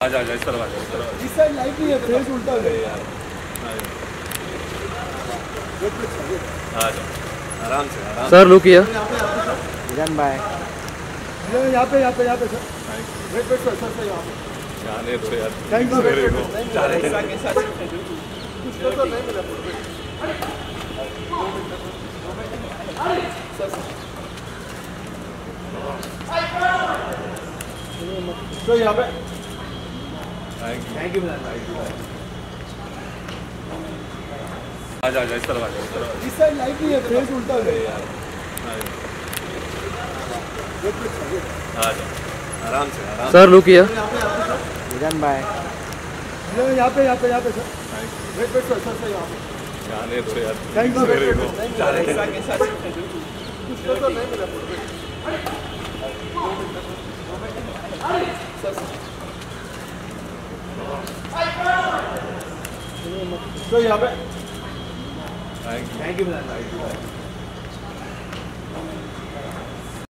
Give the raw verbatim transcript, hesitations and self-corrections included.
आजा आजा इस तरफ आ जा। इस साइड लाइट नहीं है, फेस उल्टा है यार। आ जा आराम से आराम सर रुकिए। विजन भाई यहाँ पे यहाँ पे यहाँ पे sir wait wait sir sir यहाँ पे जाने दो यार। थैंक यू मेरे को जाने ऐसा कैसा कुछ तो नहीं मिला तो यहाँ पे थैंक यू थैंक यू भाई आजा आजा इस तरफ आ जा। इस साइड लाइट नहीं है, फेस उल्टा है यार। वेट वेट आ जा आराम से आराम सर रुकिए। विजन भाई यहाँ पे यहाँ पे यहाँ पे sir wait wait sir sir sir यहाँ पे जाने दो यार। थैंक यू मेरे को जाने ऐसा कैसा कुछ तो नहीं मिला तो यहाँ पे थैंक यू थैंक यू